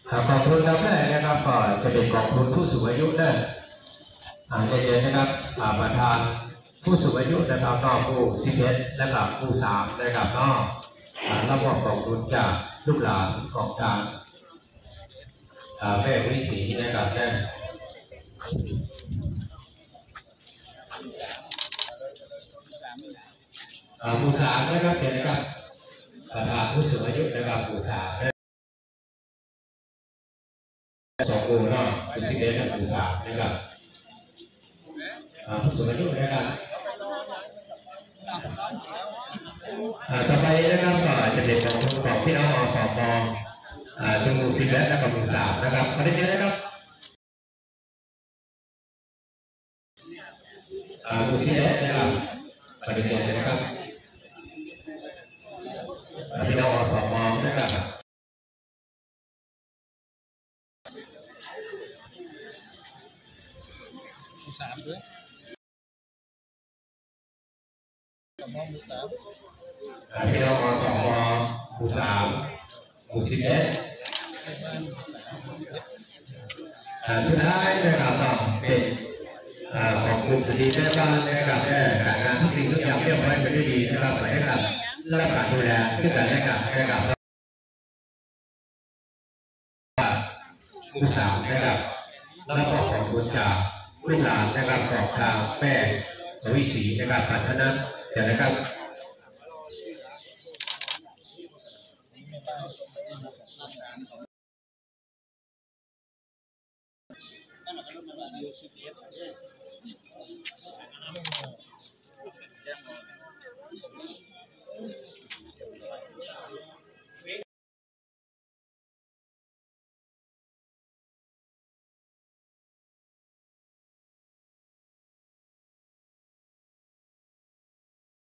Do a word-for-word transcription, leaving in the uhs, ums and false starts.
กองทุนลำแรกนะครับก็จะเป็นกองทุนผู้สูงอายุนะเย็นๆนะครับประธานผู้สูงอายุนะครับนอกผู้สิบเอ็ดนะครับผู้สามนะครับนอกรับมอบกองทุนจากลูกหลานของทางแม่วิสีนะครับนั่นผู้สามนะครับเป็นนะครับประธานผู้สูงอายุนะครับผู้สามสองผู้นอกผู้สิบเอ็ดกับผู้สามนะครับผู้สูงอายุนะครับต่อไปนะครับก็จะเป็นของของพี่น้องอสมถึงหมู่สิบเอ็ดและกับหมู่สามนะครับขอได้เจอนะครับหมู่สิบเอ็ดนะครับขอได้เจอนะครับพี่น้องอสมนะครับหมู่สามด้วยพี่น้องอสมหมู่สามหมู่สิบเอ็ดสุดท้ายนะครับเป็นของกลุ่มสตรีแม่บ้านนะครับได้การงานทุกสิ่งทุกอย่างเรียบร้อยไปด้วยดีนะครับหมายถึงการรับการดูแลซึ่งกันและกันนะครับหมู่สามนะครับแล้วก็ของบุญจากลูกหลานนะครับของทางแม่วิสีนะครับพัฒนาจะนะครับThank you.